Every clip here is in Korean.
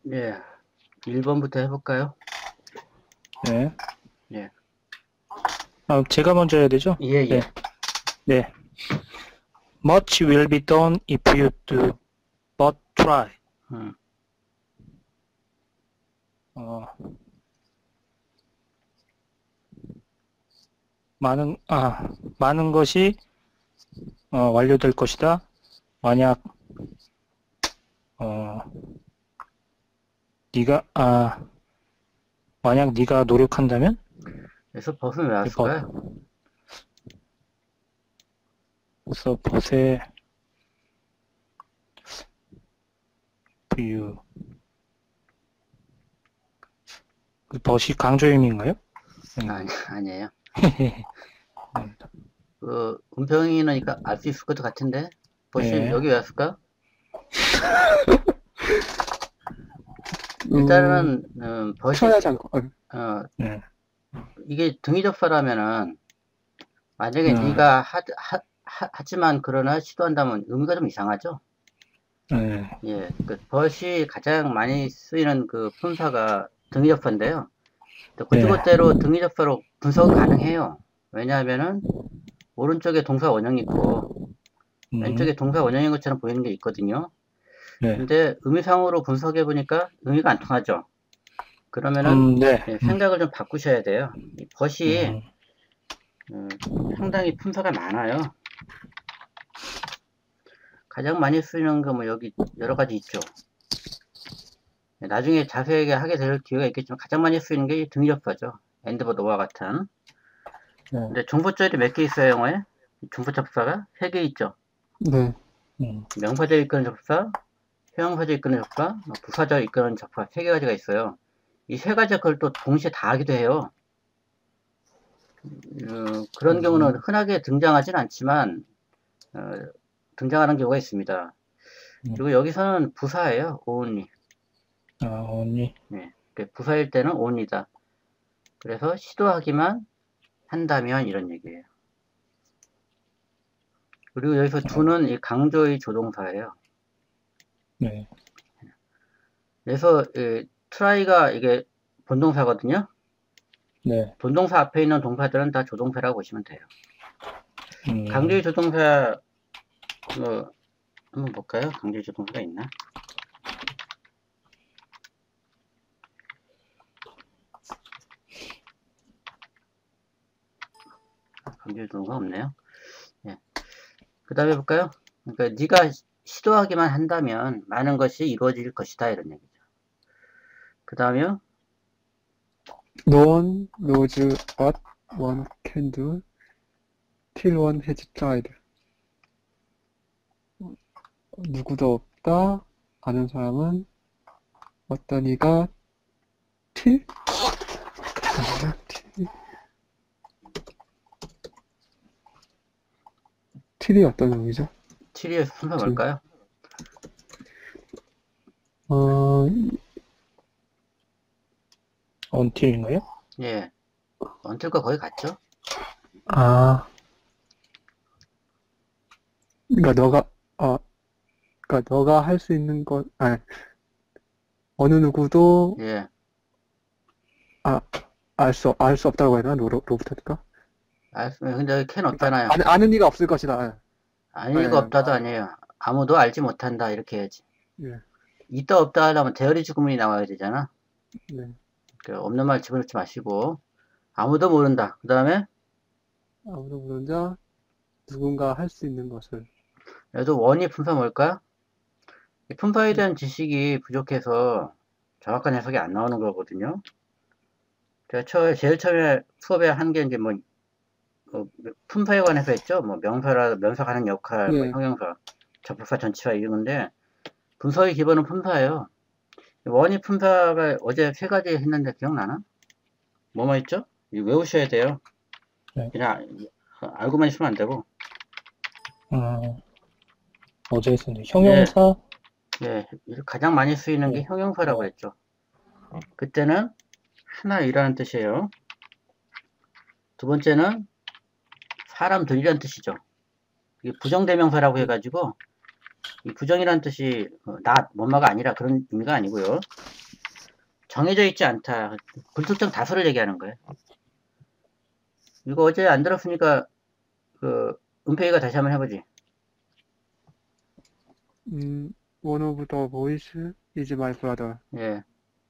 예, 1번부터 해볼까요? 네. 예, 제가 먼저 해야 되죠? 예, 네. 예. 네. Much will be done if you do but try. 음, 어, 많은 것이 완료될 것이다. 만약 어, 네가 만약 네가 노력한다면 그래서 벗은 왜 but 왔을까요? 그래서 but의 you 그 but이 강조임인가요? 아니에요. 네. 그, 은평이니까 알 수 있을 것도 같은데? 벗이 네. 여기 왜 왔을까? 음, 일단은, 벗이, 쳐야지 않고, 어, 네. 이게 등위 접사라면은, 만약에 네. 네가 하지만 그러나 시도한다면 의미가 좀 이상하죠? 네. 예, 그 벗이 가장 많이 쓰이는 그 품사가 등위 접사인데요. 네. 그것대로 등위 접사로 분석은 가능해요. 왜냐하면은, 오른쪽에 동사 원형이 있고, 음, 왼쪽에 동사 원형인 것처럼 보이는 게 있거든요. 네. 근데 의미상으로 분석해 보니까 의미가 안 통하죠. 그러면은 네. 생각을 좀 바꾸셔야 돼요. 이 벗이 음, 상당히 품사가 많아요. 가장 많이 쓰이는 거 뭐 여기 여러 가지 있죠. 나중에 자세하게 하게 될 기회가 있겠지만 가장 많이 쓰이는 게 등위접사죠. 엔드버 노와 같은. 네. 근데 중보절이 몇 개 있어요, 영어에? 중보접사가 3개 있죠. 네. 명사절 이끄는 접사, 형용사절 이끄는 접사, 부사절 이끄는 접사 3가지가 있어요. 이 3가지가 그걸 또 동시에 다 하기도 해요. 그런 경우는 흔하게 등장하진 않지만 어, 등장하는 경우가 있습니다. 그리고 여기서는 부사예요. only. 언니. 네, 부사일 때는 only다. 그래서 시도하기만 한다면 이런 얘기예요. 그리고 여기서 do는 이 강조의 조동사예요. 네. 그래서 try가 이게 본동사거든요. 네. 본동사 앞에 있는 동사들은 다 조동사라고 보시면 돼요. 강조의 조동사 뭐 한번 볼까요? 강조의 조동사가 있나? 강조의 조동사가 없네요. 예. 그 다음에 볼까요? 그러니까 네가 시도하기만 한다면 많은 것이 이루어질 것이다 이런 얘기죠. 그 다음에요. No one knows what one can do till one has tried. 누구도 없다. 아는 사람은 어떤 이가 till? till이 어떤 의미죠? till의 순서 뭘까요? until인가요? 예. until과 거의 같죠? 그러니까 너가 할 수 있는 것, 어느 누구도 예. 알 수 없다고 해야 되나? 로부터니까? 근데 여기 can 없잖아요. 아는 이가 없을 것이다. 아닐 리가 없다도 아니에요. 아무도 알지 못한다 이렇게 해야지. 예. 있다 없다 하려면 대어리 주구문이 나와야 되잖아. 네. 없는 말 집어넣지 마시고 아무도 모른다. 그 다음에 아무도 모르는 자, 누군가 할 수 있는 것을. 여기도 원이 품사 뭘까? 이 품사에 대한 지식이 부족해서 정확한 해석이 안 나오는 거거든요. 제가 제일 처음에 수업에 한 게 이제 품사에 관해서 했죠. 명사하는 역할, 예. 형용사, 접속사 전치사 이런 건데 분석의 기본은 품사예요. 원이 품사가 어제 3가지 했는데 기억나나? 뭐뭐 했죠? 외우셔야 돼요. 네. 그냥 알고만 있으면 안 되고. 어제 했었는데 형용사. 예, 가장 많이 쓰이는 게 형용사라고 했죠. 그때는 하나 일하는 뜻이에요. 두 번째는 사람들이란 뜻이죠. 이게 부정대명사라고 해가지고 이 부정이란 뜻이 not, 뭐뭐가 아니라 그런 의미가 아니고요. 정해져 있지 않다. 불특정 다수를 얘기하는 거예요. 이거 어제 안 들었으니까 은폐이가 다시 한번 해보지. One of the boys is my brother. 예,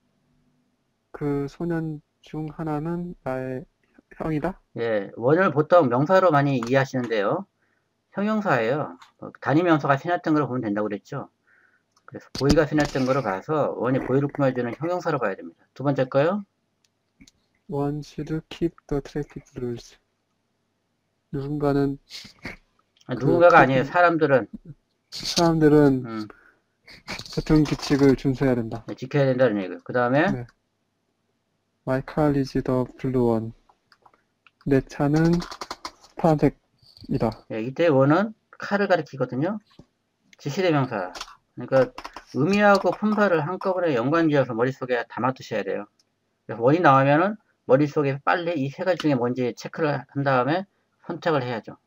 그 소년 중 하나는 나의 형이다? 예. 원을 보통 명사로 많이 이해하시는데요. 형용사예요. 단위명사가 신했던 걸 보면 된다고 그랬죠. 그래서 보이가 신했던 거로 봐서 원이 보이를 꾸며주는 형용사로 봐야 됩니다. 두 번째 거요. One should keep the traffic rules. 누군가는 누군가가 아니에요. 사람들은 사람들은 교통 규칙을 준수해야 된다. 네, 지켜야 된다는 얘기예요. 그 다음에 네. My car is the blue one. 내 차는 파란색이다. 예, 이때 원은 칼을 가리키거든요. 지시대명사. 그러니까 의미하고 품사를 한꺼번에 연관지어서 머릿속에 담아두셔야 돼요. 그래서 원이 나오면은 머릿속에 빨리 이 세 가지 중에 뭔지 체크를 한 다음에 선택을 해야죠.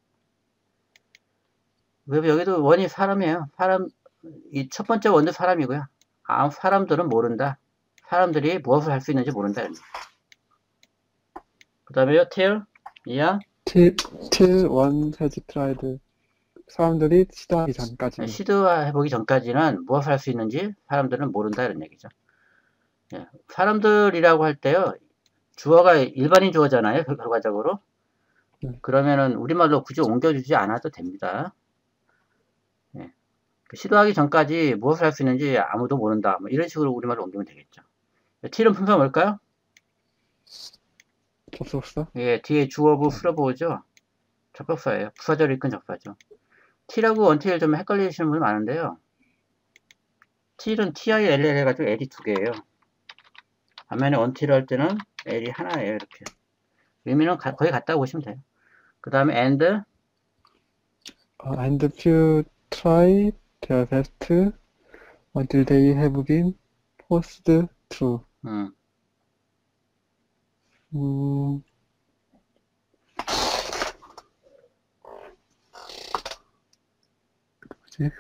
여기도 원이 사람이에요. 이 첫 번째 원도 사람이고요. 사람들은 모른다. 사람들이 무엇을 할 수 있는지 모른다. 그 다음에요, till, 이야. Till one has tried. 사람들이 시도하기 전까지. 시도해보기 전까지는 무엇을 할 수 있는지 사람들은 모른다. 이런 얘기죠. 예, 사람들이라고 할 때요, 주어가 일반인 주어잖아요. 결과적으로. 그러면은 우리말로 굳이 옮겨주지 않아도 됩니다. 예, 시도하기 전까지 무엇을 할 수 있는지 아무도 모른다. 뭐 이런 식으로 우리말로 옮기면 되겠죠. till은 품사 뭘까요? 접속사? 예, 뒤에 주어부 풀어보죠. 접속사예요. 부사절을 이끈 접사죠. till하고 until 좀 헷갈리시는 분이 많은데요. till은 till 해가지고 l이 두 개예요. 반면에 until 할 때는 l이 하나예요. 이렇게. 의미는 거의 같다고 보시면 돼요. 그 다음에 and few try their best until they have been forced to. 뭐지?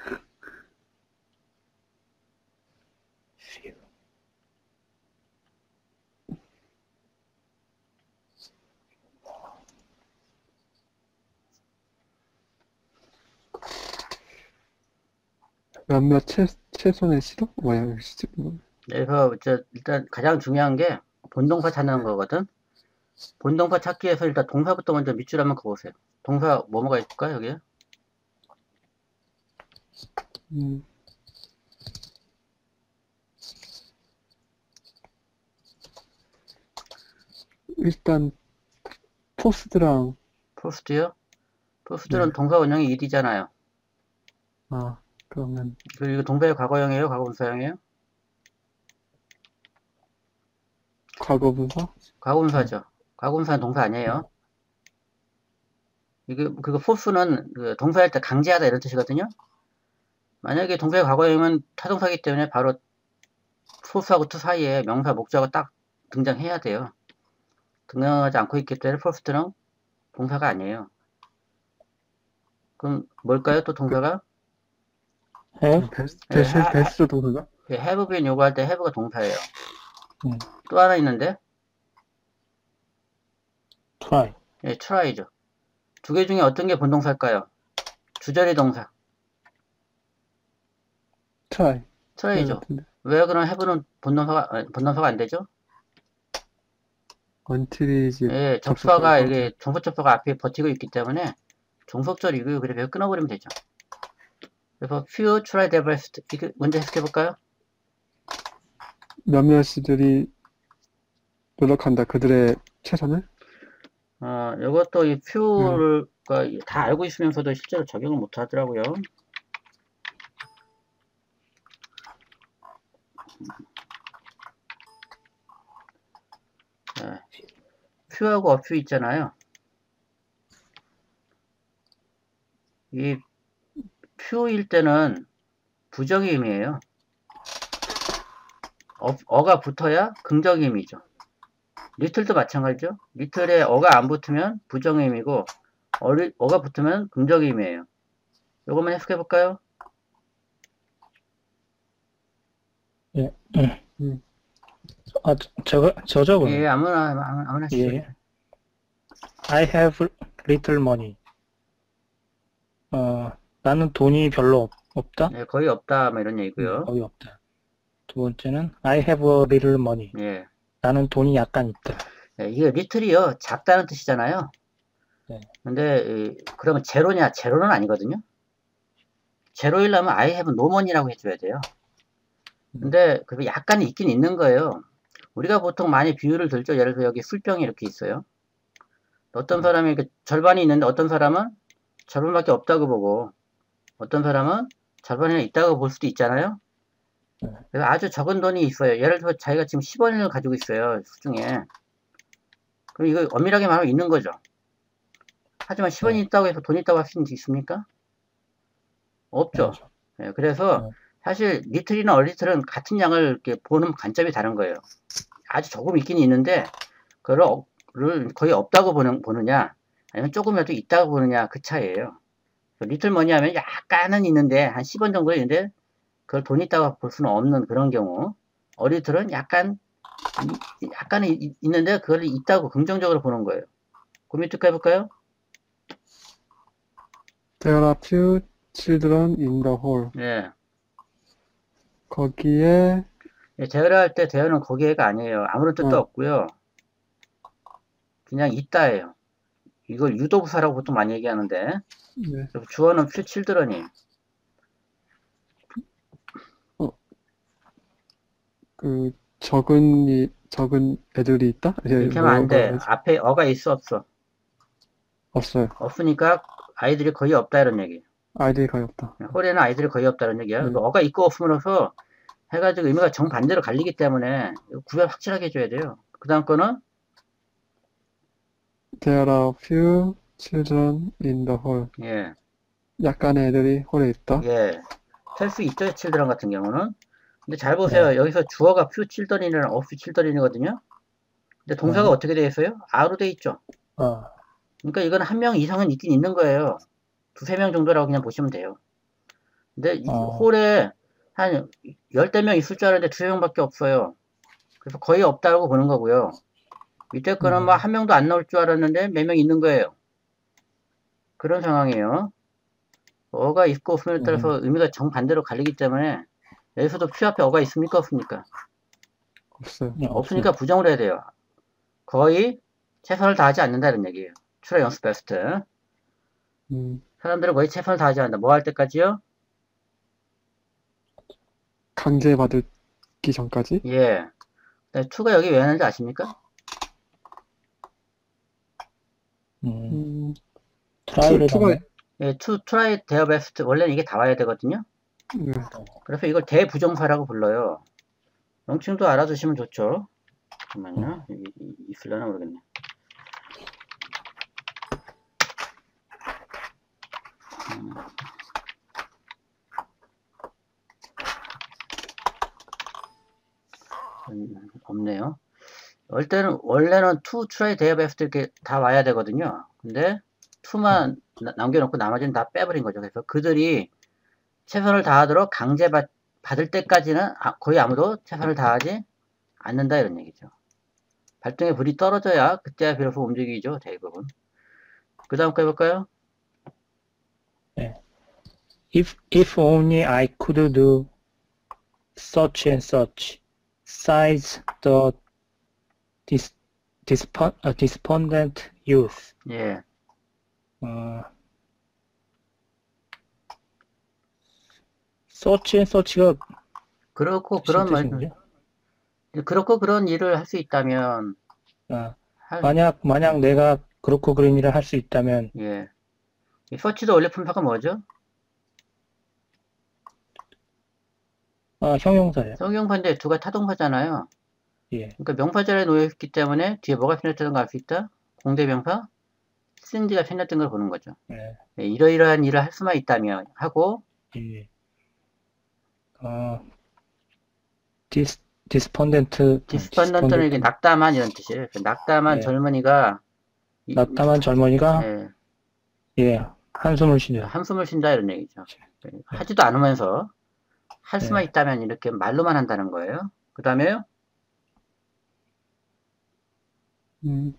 몇몇 최소의 시도? 뭐야, 그래서 일단 가장 중요한 게 본동사 찾는 거거든. 본동사 찾기 위해서 일단 동사부터 먼저 밑줄 한번 그어보세요. 동사 뭐가 있을까 여기에? 일단 포스트랑 포스트요? 포스트는 동사 원형이 일이잖아요. 그러면 그리고 동사의 과거형이에요? 과거분사형이에요? 과거분사? 과거분사죠. 과거분사는 동사 아니에요. 그리고 포스는 동사할 때 강제하다 이런 뜻이거든요. 만약에 동사의 과거형은 타동사이기 때문에 바로 포스하고 투 사이에 명사 목적어가 딱 등장해야 돼요. 등장하지 않고 있기 때문에 포스트는 동사가 아니에요. 그럼 뭘까요? 또 동사가? have, 베스트 동사가? have been 요구할 때 have가 동사예요. 또 하나 있는데? try. 예, try죠. 두 개 중에 어떤 게 본동사일까요? 주절의 동사. try죠. 왜 그럼 have는 본동사가 안 되죠? until이지. 예, 접수가 이게 종속 접수가 앞에 버티고 있기 때문에 종속절이고요. 그래서 끊어버리면 되죠. 그래서 few try their best. 이거 먼저 해석해 볼까요? 몇몇이들이 노력한다. 그들의 최선을? 이것도 이 few를 다 알고 있으면서도 실제로 적용을 못 하더라고요. 네. few하고 a few 있잖아요. 이 few일 때는 부정의 의미예요. 어가 붙어야 긍정의 의미죠. little도 마찬가지죠. little에 어가 안 붙으면 부정의 의미고 어가 붙으면 긍정의 의미예요. 이것만 해석해 볼까요? 예. 저죠, 예, 그럼. 아무나 쓰셔도 예. I have little money. 나는 돈이 별로 없다? 네, 거의 없다, 뭐 이런 얘기고요. 거의 없다. 두 번째는 I have a little money. 예. 나는 돈이 약간 있다. 예, 이게 little이요, 작다는 뜻이잖아요. 네. 근데, 그러면 제로냐? 제로는 아니거든요. 제로이려면 I have no money라고 해줘야 돼요. 근데, 그게 약간 있긴 있는 거예요. 우리가 보통 많이 비유를 들죠. 예를 들어 여기 술병이 이렇게 있어요. 어떤 사람이 절반이 있는데 어떤 사람은 절반밖에 없다고 보고 어떤 사람은 절반이나 있다고 볼 수도 있잖아요. 그래서 아주 적은 돈이 있어요. 예를 들어 자기가 지금 10원을 가지고 있어요. 수중에. 그럼 이거 엄밀하게 말하면 있는 거죠. 하지만 10원이 있다고 해서 돈 있다고 할 수 있습니까? 없죠. 네, 그래서 사실 리틀이나 얼리틀은 같은 양을 이렇게 보는 관점이 다른 거예요. 아주 조금 있긴 있는데 그거를 거의 없다고 보느냐 아니면 조금이라도 있다고 보느냐 그 차이예요. 리틀 머니 하면 약간은 있는데 한 10원 정도 있는데 그걸 돈 있다고 볼 수는 없는 그런 경우. 어리틀은 약간은 있는데 그걸 있다고 긍정적으로 보는 거예요. 고민 쭉 해볼까요? There are few children in the hall. 예. 거기에 대화를 할 때 대화는 거기에가 아니에요. 아무런 뜻도 없고요. 그냥 있다예요. 이걸 유도부사라고 보통 많이 얘기하는데 네. 주어는 few children이 그 적은 애들이 있다? 이렇게 하면 안 돼. 앞에 어가 있어 없어? 없어요. 없으니까 아이들이 거의 없다 이런 얘기. 아이들이 거의 없다. 홀에는 아이들이 거의 없다는 얘기야. 어가 있고 없음으로써 해가지고 의미가 정반대로 갈리기 때문에 구별 확실하게 해줘야 돼요. 그 다음 거는 There are few children in the hall. 예, 약간의 애들이 홀에 있다. 예, 셀 수 있죠. children 같은 경우는. 근데 잘 보세요. 여기서 주어가 few children이라는 a few children이거든요. 근데 동사가 어떻게 되어 있어요? are로 되어 있죠. 그러니까 이건 한 명 이상은 있긴 있는 거예요. 두세 명 정도라고 그냥 보시면 돼요. 근데 이 홀에 한 10명 있을 줄 알았는데 두세 명밖에 없어요. 그래서 거의 없다고 보는 거고요. 밑에 거는 뭐 한 명도 안 나올 줄 알았는데 몇 명 있는 거예요. 그런 상황이에요. 어가 있고 없음에 따라서 의미가 정반대로 갈리기 때문에 여기서도 few 앞에 어가 있습니까? 없습니까? 없어요. 없으니까 부정을 해야 돼요. 거의 최선을 다하지 않는다는 얘기예요. 추라 연습 베스트. 사람들은 거의 최선을 다하지 않는다. 뭐 할 때까지요? 강제받기 전까지? 예. to가 여기 왜 하는지 아십니까? 투가 예, to try their best. 원래는 이게 다 와야 되거든요. 네. 그래서 이걸 대부정사라고 불러요. 명칭도 알아두시면 좋죠. 잠깐만요. 있으려나 모르겠네. 없네요. 원래는 to try their best 이렇게 다 와야 되거든요. 근데 to만 남겨놓고 나머지는 다 빼버린 거죠. 그래서 그들이 최선을 다하도록 강제받을 때까지는 거의 아무도 최선을 다하지 않는다 이런 얘기죠. 발등에 불이 떨어져야 그때야 비로소 움직이죠. 대부분. 그 다음 거 해볼까요? 네. If only I could do such and such, sighs the despondent youth. 예. such and such가 그렇고 그런 일을 할 수 있다면 만약 내가 그렇고 그런 일을 할 수 있다면 예. 이 서치도 원래 품사가 뭐죠? 형용사예요. 형용사인데 두가 타동사잖아요. 예. 그러니까 명사절에 놓여있기 때문에 뒤에 뭐가 생략되는 걸 알 수 있다? 공대명사 sin드가 생략된 걸 보는 거죠. 예. 예, 이러이러한 일을 할 수만 있다면 하고 예. 디스펀던트는 이게 낙담한 이런 뜻이에요. 낙담한 젊은이가 예, 한숨을 쉬는 한숨을 쉰다 이런 얘기죠. 하지도 않으면서 할 수만 있다면 이렇게 말로만 한다는 거예요. 그 다음에요? 음,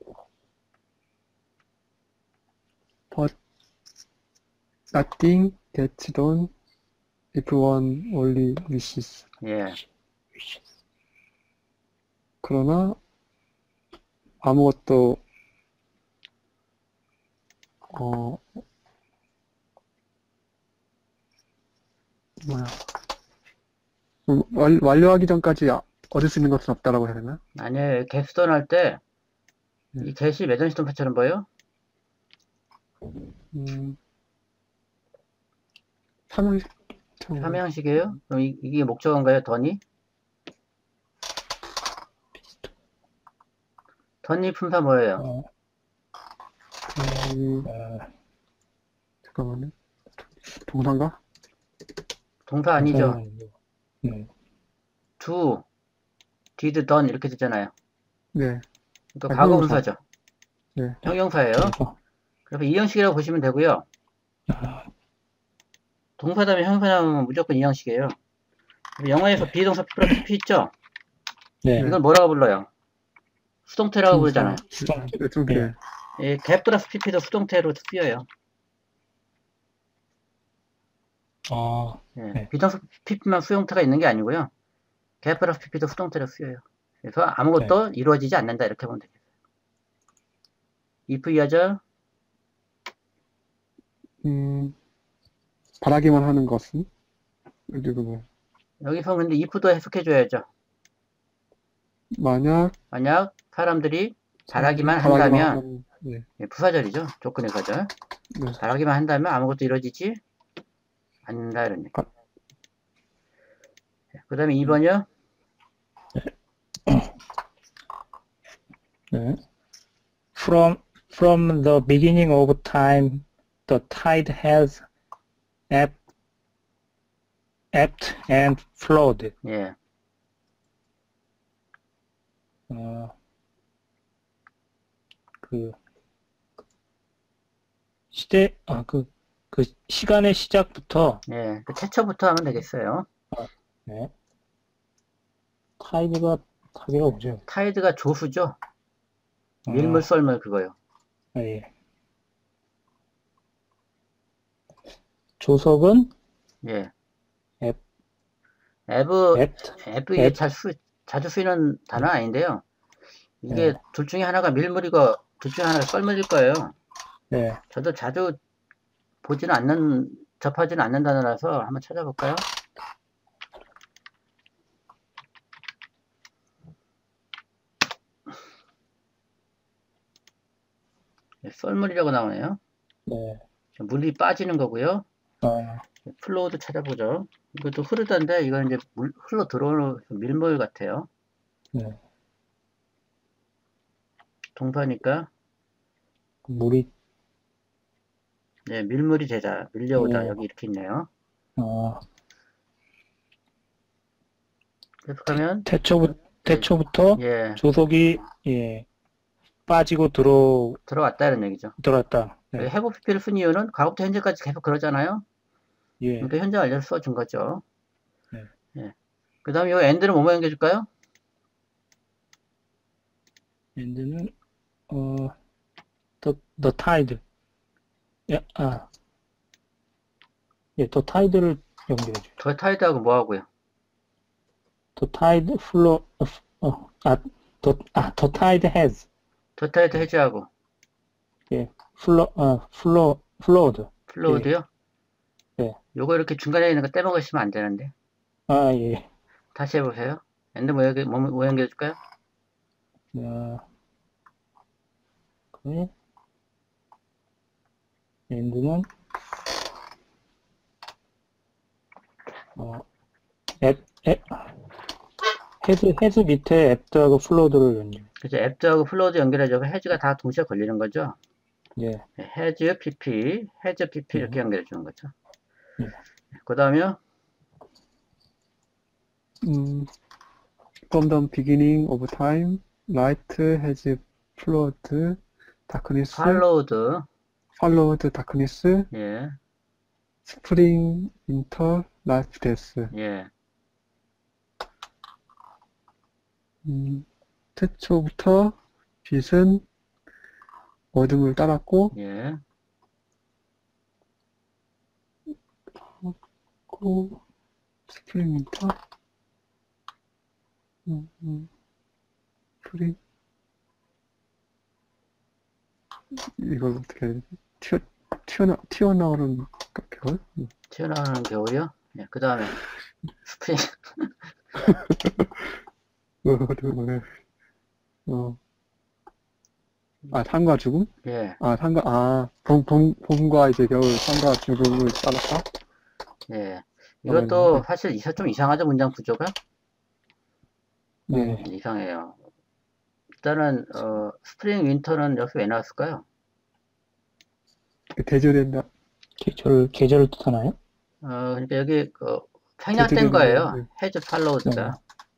but nothing gets done if one only wishes. 예. 그러나 아무것도 뭐야 완료하기 전까지 얻을 수 있는 것은 없다라고 해야 되나? 아니에요. 겟스톤 할 때, 이 겟이 매전 시동파처럼 보여? 삼형식 삼형식이에요? 그럼 이게 목적어인가요? 던이? 던이 품사 뭐예요? 잠깐만요. 동사인가? 동사 아니죠? 네. do, did, done 이렇게 되잖아요. 네. 그러니까 아, 과거 형용사. 분사죠. 네. 형용사예요. 그래서 이 형식이라고 보시면 되고요. 동사 다음에 형용사 나오면 무조건 이 형식이에요. 영어에서 비동사 P 플러스 P 있죠? 네. 이걸 뭐라고 불러요? 수동태라고 부르잖아요. 수동태. 이 get 플러스 PP도 수동태로 쓰여요. 예, 네. 비동사 PP만 수동태가 있는 게 아니고요. get 플러스 PP도 수동태로 쓰여요. 그래서 아무것도 이루어지지 않는다 이렇게 보면 되겠어요. if 이하죠? 바라기만 하는 것은? 그리고 뭐 여기서 근데 if도 해석해줘야죠. 만약 사람들이 바라기만 한다면, 네. 예, 부사절이죠. 조건의 사절. 네. 바라기만 한다면 아무것도 이루어지지 않는다 이런 얘기. 그 다음에 2번이요. 네. From the beginning of time, the tide has ebbed and flowed. 예. 그 시간의 시작부터, 예. 그 최초부터 하면 되겠어요. 네. 타이드가 뭐죠? 타이드가 조수죠. 밀물 썰물 그거요. 예. 조석은 예. 앱. 이게 자주 쓰이는 단어 아닌데요. 이게 둘 중에 하나가 밀물이고 둘 중에 하나가 썰물일 거예요. 네. 저도 자주 접하지는 않는 단어라서 한번 찾아볼까요? 썰물이라고 나오네요. 네. 물이 빠지는 거고요. 플로우도 찾아보죠. 이것도 흐르던데 이건 이제 흘러 들어오는 밀물 같아요. 네. 동사니까 물이 네, 밀물이 되다, 밀려오다 여기 이렇게 있네요. 계속하면 태초부터 예, 조석이 빠지고 들어왔다 이런 얘기죠. 들어왔다. 네. have pp를 쓴 이유는 과거부터 현재까지 계속 그러잖아요. 예. 그러니까 현재 완료를 써준 거죠. 네. 예. 그 다음에 이 end는 뭐뭐 연결해줄까요? end는 the tide. the tide를 연결해줘. 더 타이드하고 뭐 하고요? The tide flow. the tide has. 더 타이드 해제하고 flowed. 플로우드요? 예. 요거 이렇게 중간에 있는 거 떼먹으시면 안 되는데. 예. 다시 해보세요. end 뭐 연결해줄까요? 그래. end는 헤드 밑에 앱드하고 플로드를 연결. 그죠. 앱드하고 플로우드 연결해줘서 해즈가 다 동시에 걸리는 거죠. 예. 해즈 pp 이렇게 연결해 주는 거죠. 예. 그 다음에요. From the beginning of time, light has followed darkness. followed darkness. 예. spring, winter, life, death. 예. 태초부터 빛은 어둠을 따랐고, 예. 스프링 윈터, 스프링, 이걸 어떻게 해야 되지? 튀어나오는 겨울? 튀어나오는 겨울이요? 예. 그 다음에 스프링. 산과 죽음? 예. 봄과 이제 겨울, 산과 죽음을 따랐다? 예. 이것도 사실 좀 이상하죠, 문장 구조가? 네. 이상해요. 일단은, 스프링, 윈터는 여기서 왜 나왔을까요? 대조된다. 계절을 뜻하나요? 그러니까 여기, 생략된 거예요. has followed가.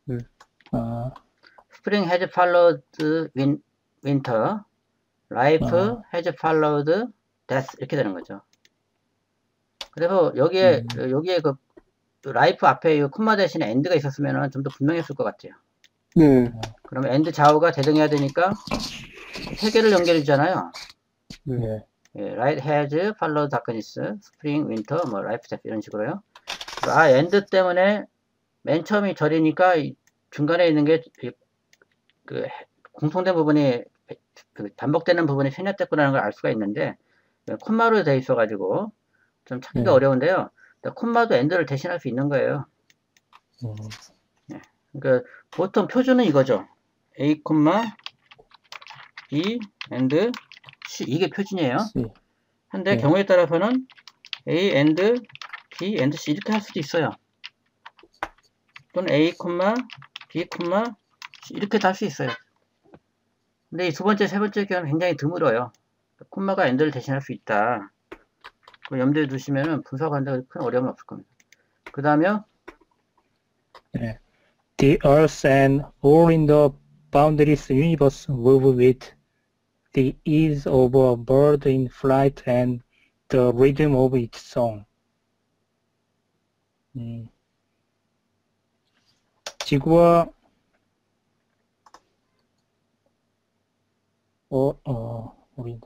Spring has followed winter. Life has followed death. 이렇게 되는 거죠. 그래서 여기에 그 라이프 앞에 이 콤마 대신에 end가 있었으면 좀 더 분명했을 것 같아요. 네. 그러면 end 좌우가 대등해야 되니까 세 개를 연결해주잖아요. 네. 예, light has followed darkness, spring, winter, 뭐 life, death 이런 식으로요. end 때문에 맨 처음이 절이니까 중간에 있는 게 그 공통된 부분이 반복되는 부분이 생략됐구나는 걸 알 수가 있는데 콤마로 되어 있어가지고 좀 찾기가 어려운데요. 콤마도 end를 대신할 수 있는 거예요. 네. 그러니까 보통 표준은 이거죠. A, B, and C 이게 표준이에요. 근데 경우에 따라서는 A, and B, and C 이렇게 할 수도 있어요. 또는 A, B, C 이렇게도 할 수 있어요. 근데 이 두 번째, 세 번째 경우는 굉장히 드물어요. 콤마가 end를 대신할 수 있다. 그걸 염두에 두시면은 분석하는데 큰 어려움은 없을 겁니다. 그 다음에요. 네. The earth and all in the boundless universe move with the ease of a bird in flight and the rhythm of its song. 지구와 우리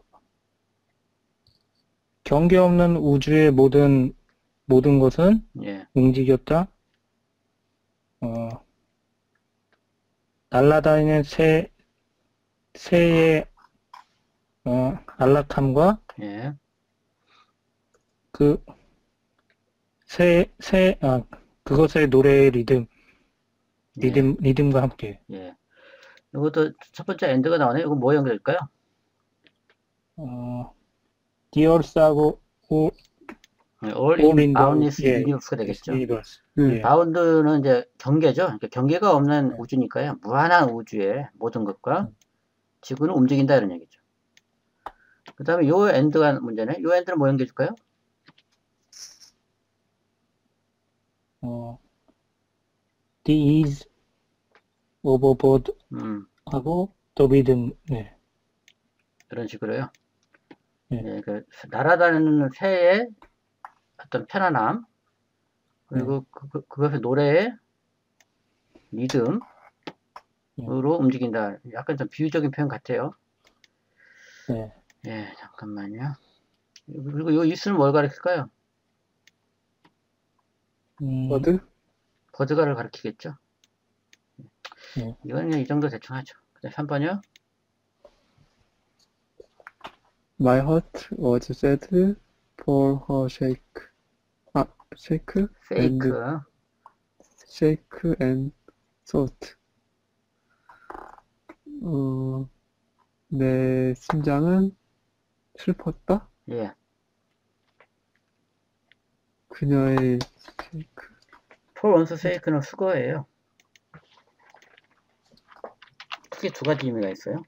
경계 없는 우주의 모든 것은 움직였다. 날아다니는 새의 안락함과 그 그것의 노래의 리듬과 함께. 예. 이것도 첫 번째 엔드가 나오네. 이거 뭐 연결일까요? 디얼스하고 all in boundless universe가 되겠죠. 바운드는 이제 경계죠. 그러니까 경계가 없는 우주니까요. 무한한 우주의 모든 것과 지구는 움직인다 이런 얘기죠. 그 다음에 요 엔드가 문제네. 요 엔드는 뭐 연결일까요? The ease of a bird 하고 the rhythm. 네. 이런 식으로요. 네, 그 날아다니는 새의 어떤 편안함 그리고 그것의 노래의 리듬으로 움직인다. 약간 좀 비유적인 표현 같아요. 예, 잠깐만요. 그리고 요 이수는 뭘 가리킬까요? 버드가를 가리키겠죠. 이건 그냥 이 정도 대충 하죠. 그다음 3번이요. My heart was sad for her shake. shake and thought. 내 심장은 슬펐다. 예. 그녀의 shake. for one's sake는 수거예요. 크게 두 가지 의미가 있어요.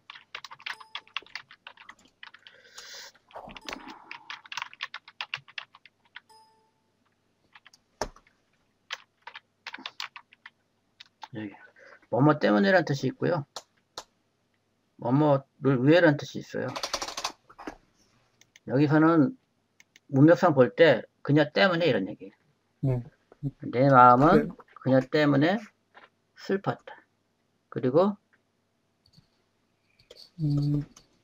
여기 뭐뭐 때문에라는 뜻이 있고요. 뭐뭐를 위해라는 뜻이 있어요. 여기서는 문맥상 볼 때 그녀 때문에 이런 얘기예요. 내 마음은 그녀 때문에 슬펐다. 그리고 음,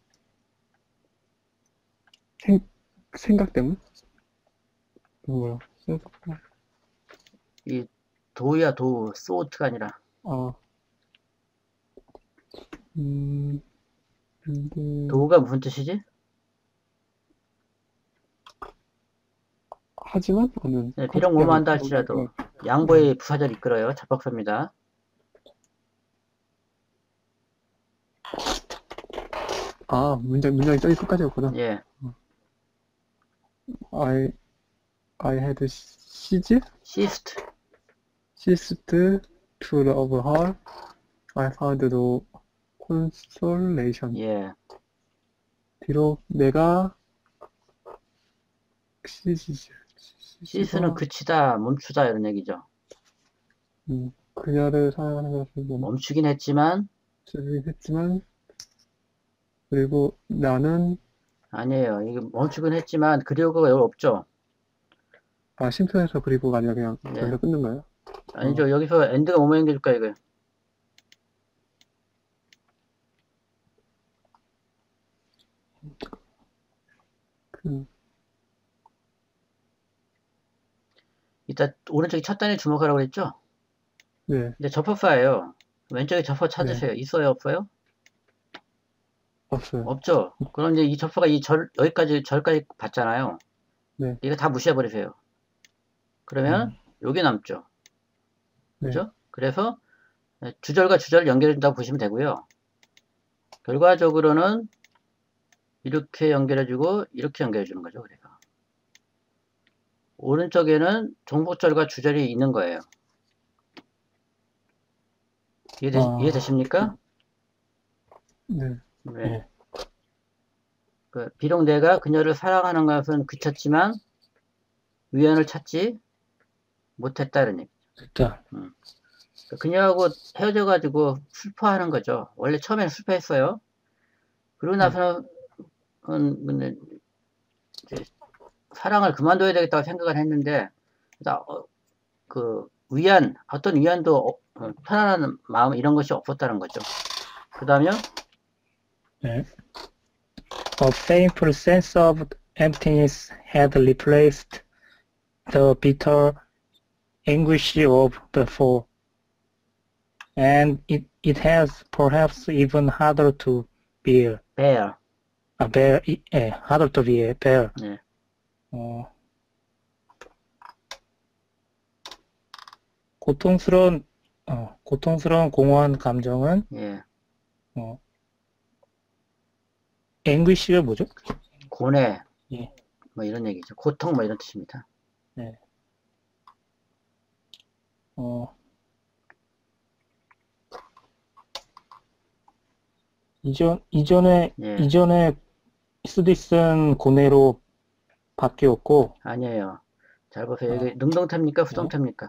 생, 생각 때문? 뭐야? 이 도야 도, 소트가 아니라. 아, 근데, 도가 무슨 뜻이지? 하지만? 아니면, 네, 비록 뭐뭐 한다 할지라도 양보의 부사절 이끌어요. 잡박사입니다. 문장이 저기 끝까지였구나. 예, I had seized to love her. I found no consolation. 예, 비록 내가 시스는 그치다, 멈추다 이런 얘기죠. 그녀를 사랑하는 것을 멈추긴 했지만 멈추긴 했지만, 그리고 나는, 아니에요. 이게 멈추긴 했지만 그리고가 여기 없죠. 쉼표에서 그리고가 아니라 그냥 네. 절로 끊는 거예요? 아니죠. 여기서 엔드가 뭐뭐 연결줄까 이거. 이따 오른쪽에 첫 단에 주목하라고 그랬죠? 네, 이제 접합사예요. 왼쪽에 접합 찾으세요. 있어요, 없어요? 없어요. 없죠. 그럼 이제 이 접합가 여기까지 절까지 봤잖아요. 네. 이거 다 무시해 버리세요. 그러면 여기 남죠. 네. 그죠? 그래서 주절과 주절 연결해준다고 보시면 되고요. 결과적으로는 이렇게 연결해주고 이렇게 연결해주는 거죠. 그래서 오른쪽에는 종속절과 주절이 있는 거예요. 이해되십니까? 네. 네. 비록 내가 그녀를 사랑하는 것은 그쳤지만 위안을 찾지 못했다는 얘기죠. 됐다. 그녀하고 헤어져가지고 슬퍼하는 거죠. 원래 처음에는 슬퍼했어요. 그러고 나서는 이제 사랑을 그만둬야 되겠다고 생각을 했는데 어떤 위안도 편안한 마음 이런 것이 없었다는 거죠. 그 다음에요. 네. A painful sense of emptiness had replaced the bitter anguish of before, and it has perhaps even harder to bear. harder to bear. 네. 고통스러운 공허한 감정은, 예. anguish가 뭐죠? 고뇌, 예. 뭐 이런 얘기죠. 고통 뭐 이런 뜻입니다. 네. 이전에 쓰디쓴 고뇌로 바뀌었고. 아니에요. 잘 보세요. 여기 능동태입니까? 수동태입니까?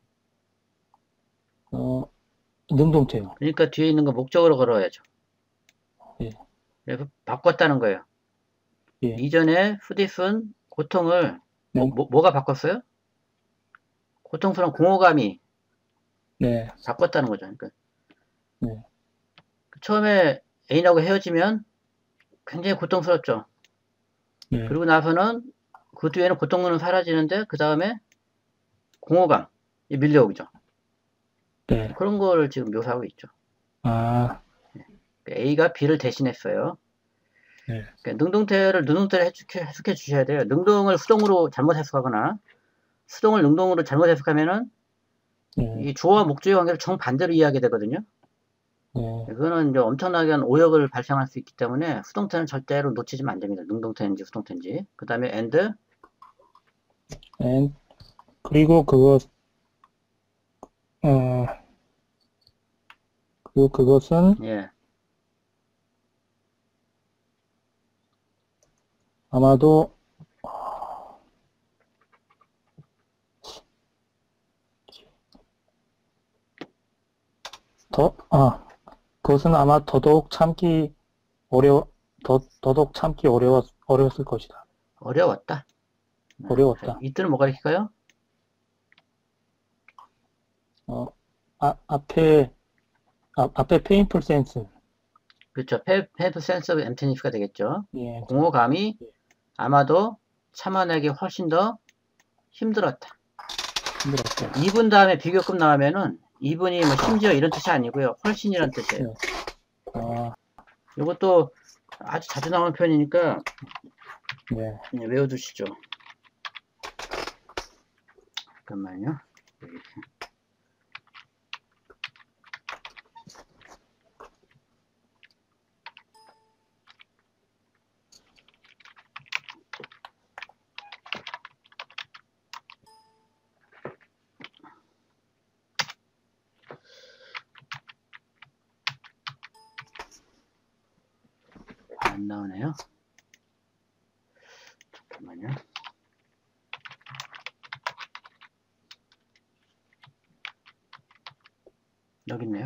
능동태요. 그러니까 뒤에 있는 거 목적으로 걸어야죠. 예. 그래서 바꿨다는 거예요. 예. 이전에 수디쓴 고통을 뭐가 바꿨어요? 고통스러운 공허감이 네. 바꿨다는 거죠. 그러니까 네. 처음에 애인하고 헤어지면 굉장히 고통스럽죠. 네. 그리고 나서는 그 뒤에는 고통은 사라지는데 그 다음에 공허감이 밀려오죠. 네. 그런 걸 지금 묘사하고 있죠. A가 B를 대신했어요. 네. 그러니까 능동태를 해석해 주셔야 돼요. 능동을 수동으로 잘못 해석하거나 수동을 능동으로 잘못 해석하면은 이 주어와 목적의 관계를 정반대로 이해하게 되거든요. 그거는 이제 엄청나게 오역을 발생할 수 있기 때문에 수동태는 절대로 놓치시면 안 됩니다. 능동태인지 수동태인지. 그 다음에 and 그리고 그것은 예. 아마도 그것은 아마 더더욱 참기 어려웠을 것이다. 어려웠다. 어려웠다. 이때는 뭐가 가르칠까요? 앞에 painful sense. 그렇죠. have sense of emptiness가 되겠죠. 예, 공허감이 아마도 참아내기 훨씬 더 힘들었다. 힘들었죠. 2분 다음에 비교급 나오면은 2분이 뭐 심지어 이런 뜻이 아니고요. 훨씬이란 뜻이에요. 아, 이것도 아주 자주 나오는 표현이니까 네. 외워두시죠. 잠깐만요. 안 나오네요. 잠깐만요. 여기 있네요.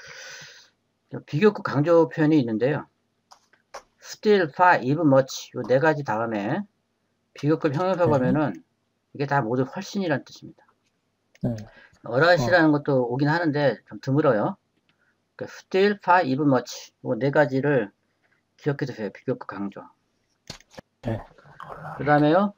비교급 강조 표현이 있는데요. still, far, even, much 요 네 가지 다음에 비교급 형용사가 오면은 이게 다 모두 훨씬이란 뜻입니다. 어라시라는 것도 오긴 하는데 좀 드물어요. 그러니까 still, far, even, much 요 네 가지를 기억해 두세요. 비교급 강조. 네. 그 다음에요.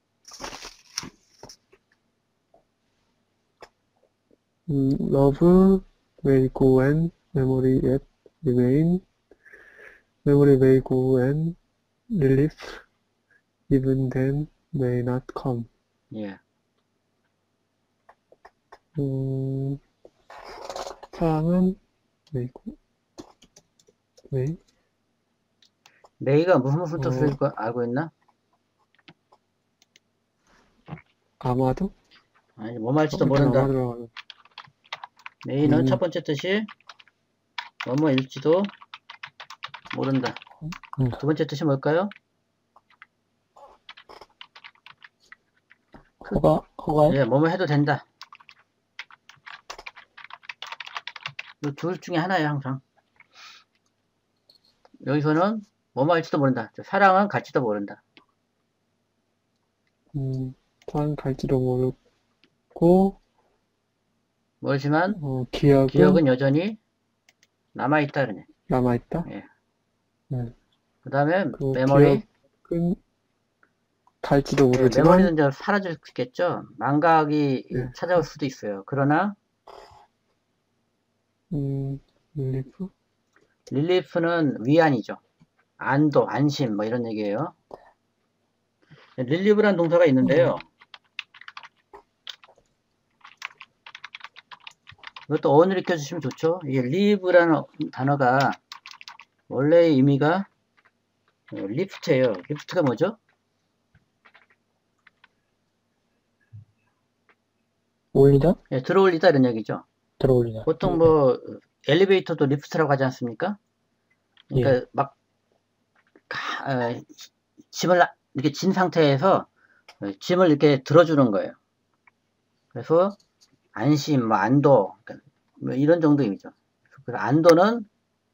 Love may go and memory yet remain. Memory may go and relief even then may not come. 예. 사랑은 may go, may, may가 무슨 뜻을 알고 있나? 아마도? 아니, 뭐 말지도 모른다. may는 첫 번째 뜻이 뭐뭐일지도 모른다. 두 번째 뜻이 뭘까요? 허가요? 예, 뭐뭐 해도 된다. 이 둘 중에 하나예요, 항상. 여기서는 뭐뭐 할지도 모른다. 사랑은 갈지도 모른다. 사랑 갈지도 모르고, 모르지만, 기억은 여전히 남아있다, 그러네. 남아있다? 예. 네. 그 다음에, 그 메모리. 기억은 갈지도 예, 모르지만, 메모리는 이제 사라졌겠죠. 망각이 네. 찾아올 수도 있어요. 그러나, 릴리프? 릴리프는 위안이죠. 안도, 안심, 뭐 이런 얘기예요. 릴리브라는 동사가 있는데요. 이것도 어원을 익혀주시면 좋죠. 이 live라는 단어가 원래의 의미가 lift예요. lift가 뭐죠? 올리다? 예, 들어올리다 이런 얘기죠. 들어올리다. 보통 뭐 엘리베이터도 리프트라고 하지 않습니까? 그러니까 막 짐을 이렇게 진 상태에서 짐을 이렇게 들어주는 거예요. 그래서 안심, 뭐 안도, 그러니까 뭐 이런 정도 의미죠. 그래서 안도는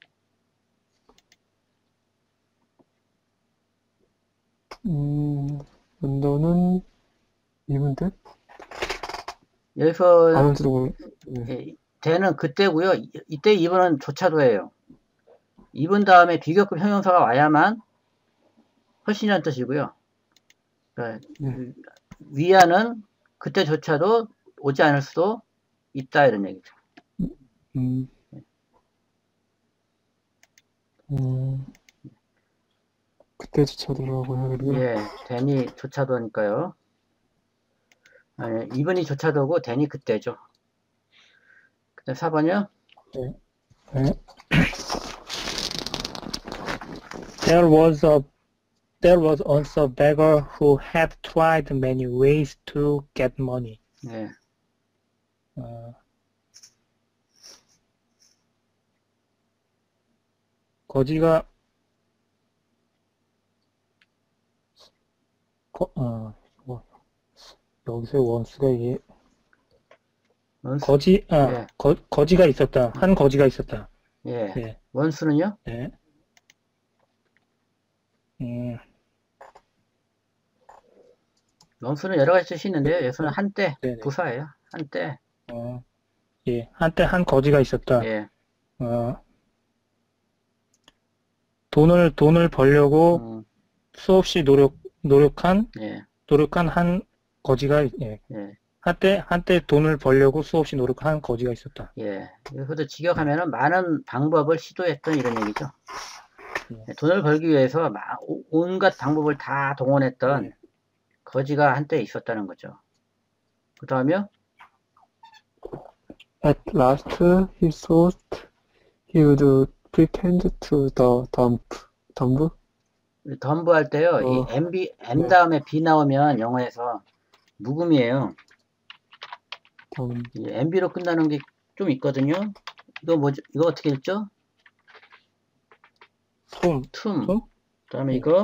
안도는 이분 뜻? 여기서 아는지도 모르. 예, 대는 그때고요. 이때 2번은 조차도예요. 2번 다음에 비교급 형용사가 와야만 훨씬이라는 뜻이고요. 그러니까 위안은 그때조차도 오지 않을 수도 있다 이런 얘기죠. 그때조차도라고 해야 되나? 예, 대니 조차도니까요. 아니, 2번이 조차도고 대니 그때죠. 그다음 4번이요. 네. There was once a beggar who had tried many ways to get money. 네. 거지가 여기서 원수가 이게 거지가 있었다. 한 거지가 있었다. 예. 예. 원수는요? 네. 원수는 여러 가지 뜻이 있는데요. 여기서는 한때 네네. 부사예요. 한때. 예. 한때 한 거지가 있었다. 예. 돈을 벌려고 수없이 노력한 예, 한 거지가, 예. 예, 한때 돈을 벌려고 수없이 노력한 거지가 있었다. 예. 그래서 직역하면은 많은 방법을 시도했던 이런 얘기죠. 예. 돈을 벌기 위해서 온갖 방법을 다 동원했던 예. 거지가 한때 있었다는 거죠. 그 다음에 At last, he thought he would pretend to the dumb. 덤브 할 때요, 이 M 다음에 B 나오면 영어에서 묵음이에요. 이 MB로 끝나는 게 좀 있거든요. 이거 뭐죠? 이거 어떻게 읽죠? 툼. 그 다음에 이거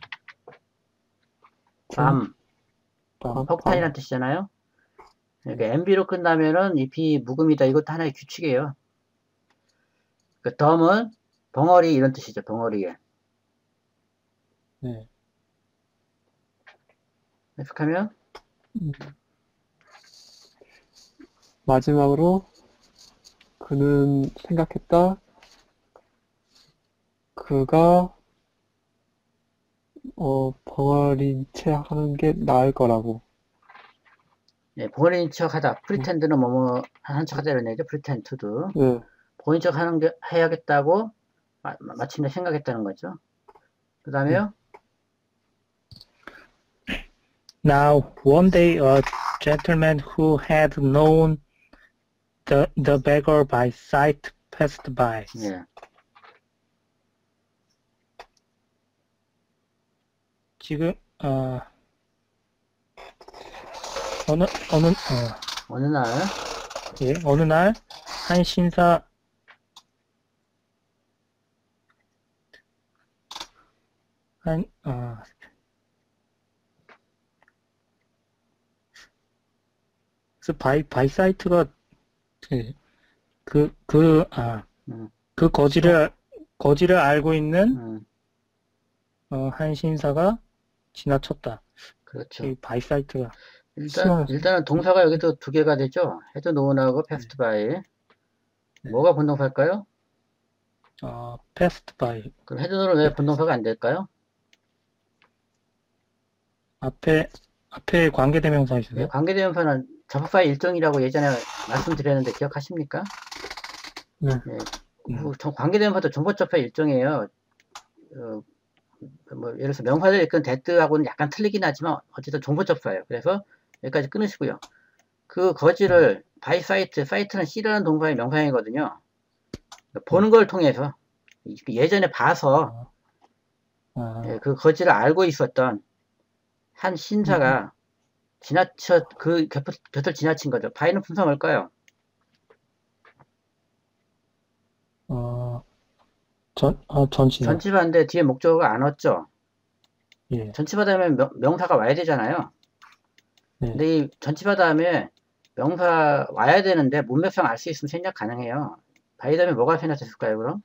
밤. 폭탄이라는 뜻이잖아요. 그러니까 MB로 끝나면은 이 B 묵음이다. 이것도 하나의 규칙이에요. 그 덤은 벙어리 이런 뜻이죠. 벙어리에. 네. 해석하면 마지막으로 그는 생각했다. 그가 벙어리인 채 하는 게 나을 거라고. 네, 본인 척하다. 프리텐드는 뭐뭐 한 척하다 이런 얘기죠. 프리텐트도. 네. 본인 척 하는 게 해야겠다고 마침내 생각했다는 거죠. 그 다음에요. Now, one day a gentleman who had known the beggar by sight passed by. 예. 지금 어느 날 한 신사 그래서 바이사이트가 그 거지를 알고 있는 한 신사가 지나쳤다. 그렇죠. 이 바이사이트가 일단은 동사가 여기도 두 개가 되죠. 헤드 노운하고 패스트 바이. 뭐가 본동사일까요? 패스트 바이. 그럼 헤드 노운은 왜 본동사가 안 될까요? 앞에 관계대명사 있어요. 네, 관계대명사는 접합사의 일종이라고 예전에 말씀드렸는데 기억하십니까? 네. 관계대명사도 존버접합의 일종이에요. 뭐 예를 들어서 명사를 읽은 that하고는 약간 틀리긴 하지만 어쨌든 존버접사예요. 그래서 여기까지 끊으시고요. 그 거지를 by sight, sight는 C라는 동사의 명사형이거든요. 보는 걸 통해서 예전에 봐서 그 거지를 알고 있었던 한 신사가 그 곁을 지나친 거죠. by는 분사 뭘까요? 전치사. 전치사인데 뒤에 목적어가 안 왔죠. 예. 전치사 다음에 명사가 와야 되잖아요. 네. 근데 이 전치사 다음에 명사 와야 되는데 문맥상 알 수 있으면 생략 가능해요. 바이 다음에 뭐가 생략됐을까요, 그럼?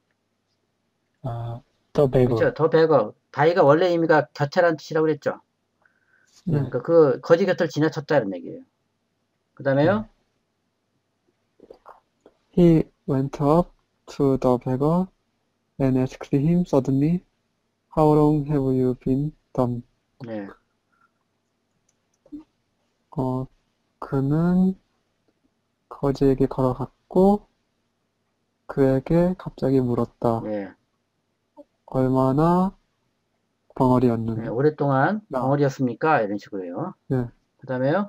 더 베거. 그렇죠. 더 베거. 바이가 원래 의미가 곁에라는 뜻이라고 그랬죠. 그러니까 그 거지 곁을 지나쳤다는 얘기예요. 그 다음에요. He went up to the beggar and asked him suddenly, How long have you been dumb? 네. 그는 거지에게 걸어갔고 그에게 갑자기 물었다. 네. 얼마나 벙어리였는가? 네, 오랫동안 벙어리였습니까? 이런 식으로요. 네. 그 다음에요.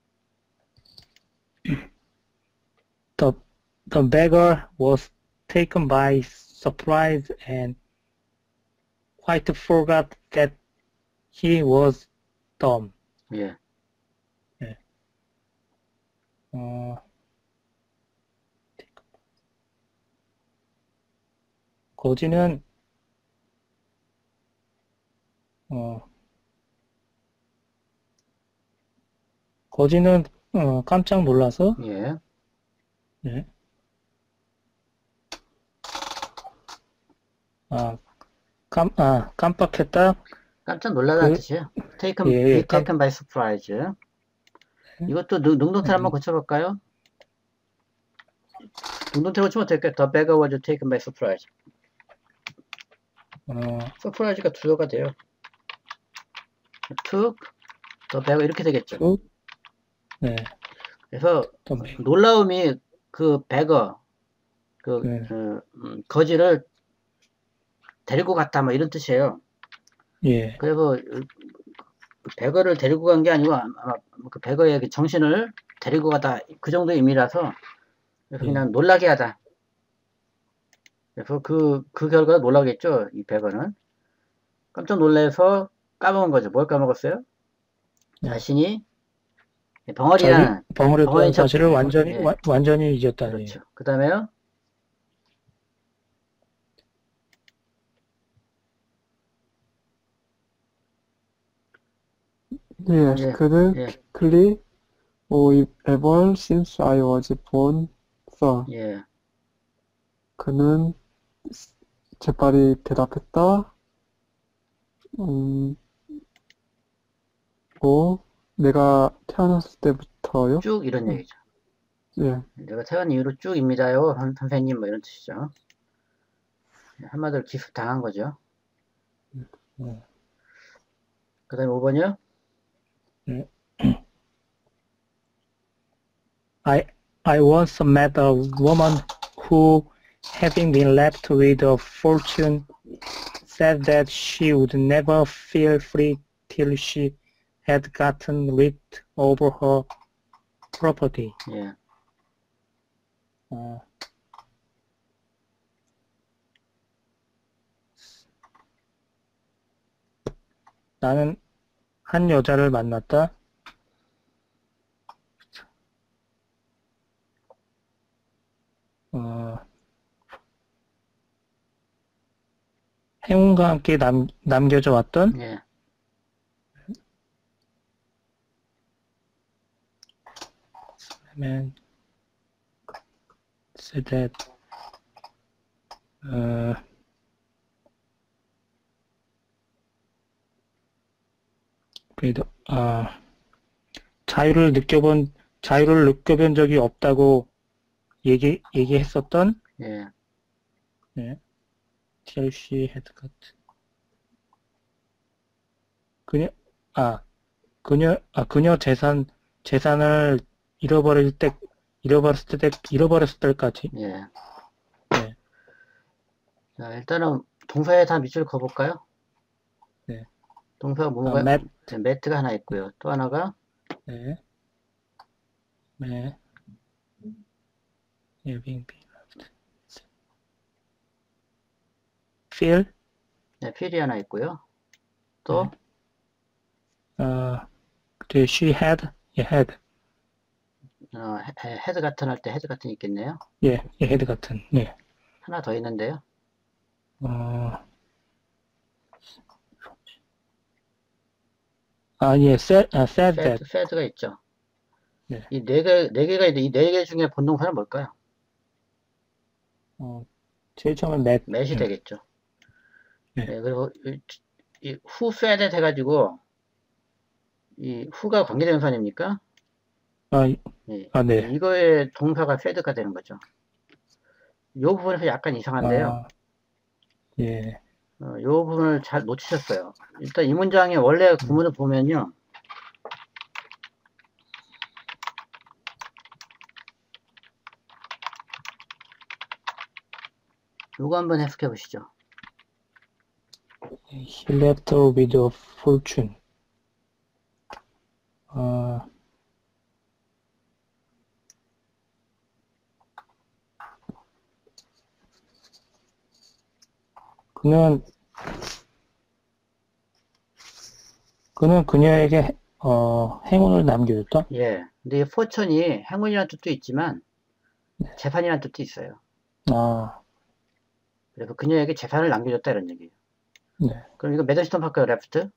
The beggar was taken by surprise and quite forgot that he was dumb. 예. 예. 거지는 깜짝 놀라서 예. 예. 깜빡했다. 깜짝 놀라다는 뜻이에요. be taken by surprise. 이것도 능동태 한번 고쳐볼까요? 능동태 고치면 어떨까요? The beggar was taken by surprise. 서프라이즈가 두어가 돼요. took the bag 이렇게 되겠죠. took, 네, 그래서 the bag. 놀라움이 그 beggar, 네. 거지를 데리고 갔다 뭐 이런 뜻이에요. 예, 그래서 그 beggar를 데리고 간 게 아니고 아마 그 beggar의 그 정신을 데리고 가다 그 정도 의미라서 그래서 예. 그냥 놀라게 하다. 그래서 그 결과가 놀라겠죠. 이 beggar는 깜짝 놀라서 까먹은 거죠. 뭘 까먹었어요? 네. 자신이 벙어리라는 벙어리였다는 척, 사실을 완전히 예, 완전히 잊었다. 그렇죠. 그 다음에요. Yes, 예, 그는 예, quickly, or ever since I was born, sir. 예, 그는 재빨리 대답했다. 내가 태어났을 때부터요. 쭉 이런 얘기죠. 예, 내가 태어난 이후로 쭉입니다요. 선생님 뭐 이런 뜻이죠. 한마디로 기습 당한 거죠. 그 다음에 5번이요. I once met a woman who, having been left with a fortune, said that she would never feel free till she had gotten rid of her property. 예, 나는 한 여자를 만났다. 행운과 함께 남겨져 왔던 예, man said that 그래도 자유를 느껴본 적이 없다고 얘기했었던 예, 네. TLC 헤드카트 그녀 재산을 잃어버렸을 때까지. 예. 네. 자, 일단은 동사에 다 밑줄 그어볼까요? 네. 동사가 뭔가요? 매트가 하나 있고요. 또 하나가 네. feel. 네, feel이 하나 있고요. 또 she had. 헤드 같은 할 때 헤드 같은 있겠네요. 예, 헤드 같은. 네. 하나 더 있는데요. said that. sad가 있죠. 네. 이 네 개가 있는데 이 네 개 중에 본동사는 뭘까요? 제일 처음에 mat이 되겠죠. 네. 네, 그리고 이 who said it 해가지고 이 who가 관계대명사 아닙니까? 네. 이거의 동사가 said가 되는 거죠. 이 부분에서 약간 이상한데요. 예. 이 부분을 잘 놓치셨어요. 일단 이 문장의 원래 구문을 보면요. 요거 한번 해석해 보시죠. He left her with a fortune. 그는 그녀에게 행운을 남겨줬다? 예. 근데 이 fortune이 행운이라는 뜻도 있지만 재산이라는 뜻도 있어요. 그래서 그녀에게 재산을 남겨줬다 이런 얘기예요. 네. 그럼 이거 매던 시점 할까요? left?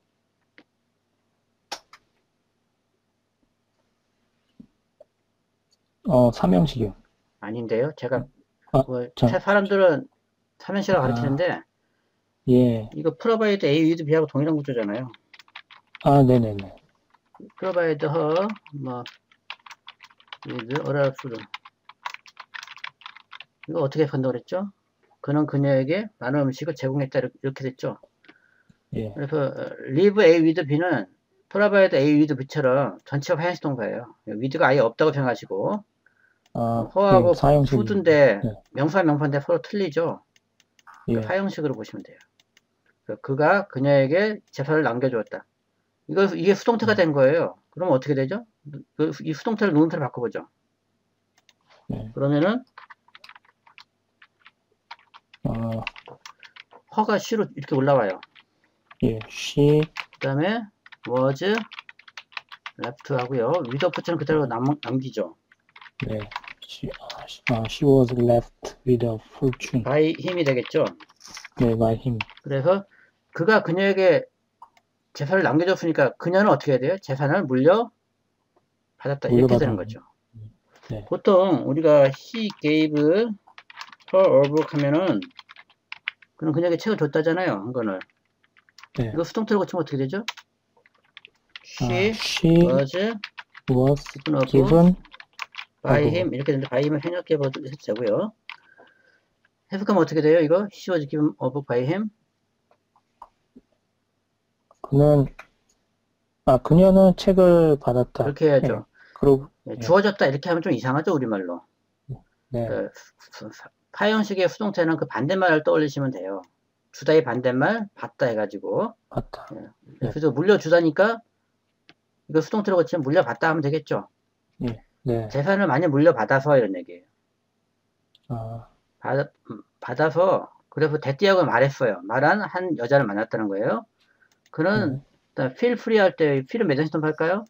삼형식이요. 아닌데요. 제가 참. 사람들은 삼형식이라고 가르치는데 예. 이거 provide A with B하고 동일한 구조잖아요. 네네네. provide her 뭐 with or else 이거 어떻게 번역을 했죠? 그는 그녀에게 많은 음식을 제공했다. 이렇게 됐죠. 예. 그래서 live A with B는 provide A with B처럼 전치사 하향식 동사예요. with가 아예 없다고 생각하시고 허하고 사용식. 푸드인데 네. 명사와 명사인데 서로 틀리죠. 예. 사형식으로 보시면 돼요. 그가 그녀에게 재산을 남겨주었다. 이게 수동태가 된 거예요. 그럼 어떻게 되죠? 이 수동태를 노동태로 바꿔보죠. 네. 그러면은 어, 허가 she로 이렇게 올라와요. 예. She 그 다음에 was left 하고요. with of처럼 그대로 남기죠. 네. She was left with a fortune. by him이 되겠죠. 네, by him. 그래서 그가 그녀에게 재산을 남겨줬으니까 그녀는 어떻게 해야 돼요? 재산을 물려받았다. 이렇게 되는 거죠. 네. 보통 우리가 he gave her a book 하면은 그럼 그녀에게 책을 줬다잖아요. 한 권을. 네. 이거 수동태로 고치면 어떻게 되죠? She was given a book given by a him. 이렇게 되는데 by him을 생략해봐도 되고요. 해석하면 어떻게 돼요? 이거 she was given a book by him. 그녀는 책을 받았다. 그렇게 해야죠. 네. 그리고 주어졌다 이렇게 하면 좀 이상하죠, 우리말로. 네. 타형식의 수동태는 그 반대말을 떠올리시면 돼요. 주다의 반대말 받다 해가지고. 받다. 그래서 물려주다니까 이거 수동태로 고치면 물려받다 하면 되겠죠. 네. 재산을 많이 물려받아서 이런 얘기예요. 받아서 그래서 대띠하고 말했어요. 말한 한 여자를 만났다는 거예요. 그는 feel free 할 때 feel은 몇 전시점 할까요?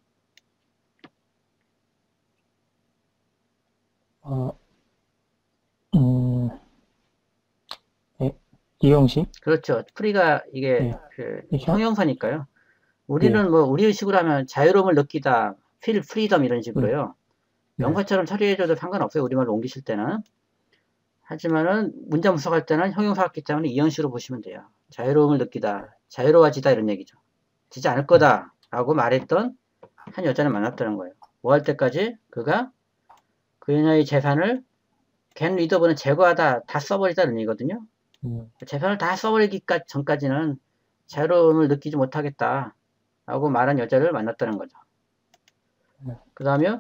이형식? 그렇죠. free가 이게 형용사니까요. 우리는 뭐 우리 의식으로 하면 자유로움을 느끼다, feel freedom 이런 식으로요. 명사처럼 처리해줘도 상관없어요. 우리말로 옮기실 때는. 하지만은 문장 분석할 때는 형용사 같기 때문에 이 형식으로 보시면 돼요. 자유로움을 느끼다, 자유로워지다 이런 얘기죠. 지지 않을 거다 라고 말했던 한 여자를 만났다는 거예요. 뭐 할 때까지? 그가 그녀의 재산을 get rid of는 제거하다, 다 써버리다는 얘기거든요. 재산을 다 써버리기 전까지는 자유로움을 느끼지 못하겠다 라고 말한 여자를 만났다는 거죠. 그 다음에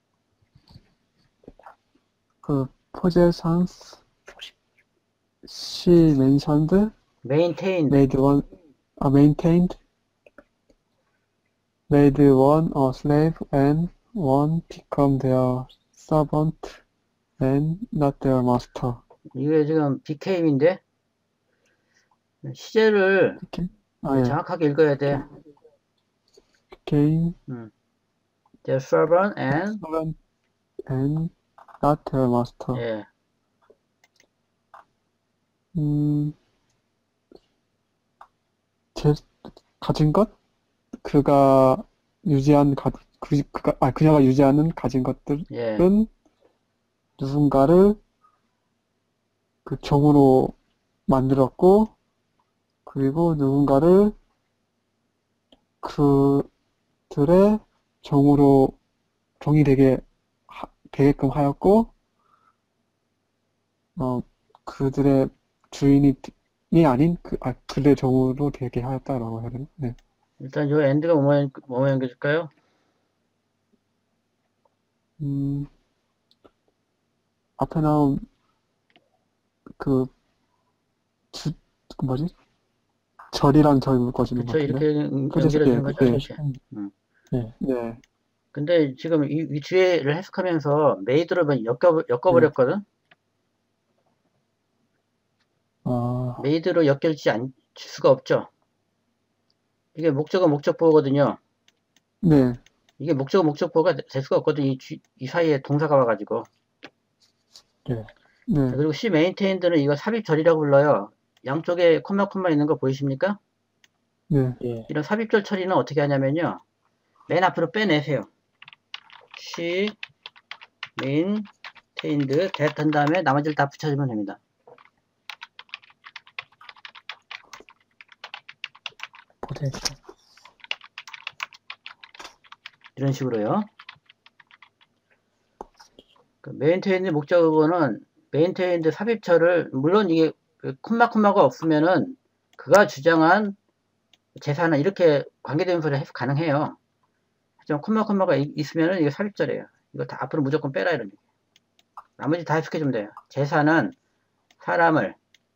possessions she mentioned maintained made one a slave and one become their servant and not their master. 이게 지금 became인데 시제를 정확하게 읽어야 돼. became their servant and not their master. 예. 가진 것? 그녀가 유지하는 가진 것들은 예. 누군가를 그 종으로 만들었고, 그리고 누군가를 그들의 종이 되게끔 하였고, 그들의 주인이 아닌 그들의 종으로 되게 하였다라고 해야 되나? 네. 일단 요 엔드가 뭐뭐 연결일까요? 앞에 나온 절이랑 절 묶어주는 것 그쵸, 같은데. 이렇게 연결해주는 거죠. 이렇게. 네. 근데 지금 이 뒤에를 해석하면서 메이드로 엮어버렸거든? 메이드로 엮일지 수가 없죠. 이게 목적은 목적보호거든요. 네. 이게 목적은 목적보호가 될 수가 없거든. 이 사이에 동사가 와가지고. 네. 그리고 she maintained는 이거 삽입절이라고 불러요. 양쪽에 콤마 있는 거 보이십니까? 네. 이런 삽입절 처리는 어떻게 하냐면요. 맨 앞으로 빼내세요. she maintained that 한 다음에 나머지를 다 붙여주면 됩니다. 이런 식으로요. 그 maintained 목적어는 maintained 삽입처를 물론 이게 그 콤마가 없으면은 그가 주장한 재산은 이렇게 관계대명사를 해석 가능해요. 하지만 콤마가 있으면은 이게 삽입절이에요. 이거 다 앞으로 무조건 빼라 이런 얘기. 나머지 다 해석해주면 돼요. 재산은 사람을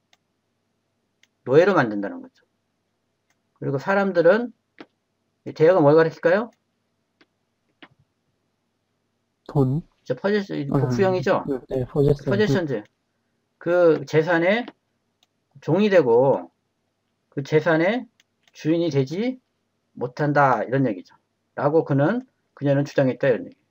노예로 만든다는 거죠. 그리고 사람들은 대역은 뭘 가리킬까요? 돈? 복수형이죠. 네, 포제션. 포제션즈. 그 재산의 종이 되고 그 재산의 주인이 되지 못한다 이런 얘기죠. 라고 그녀는 주장했다 이런 얘기.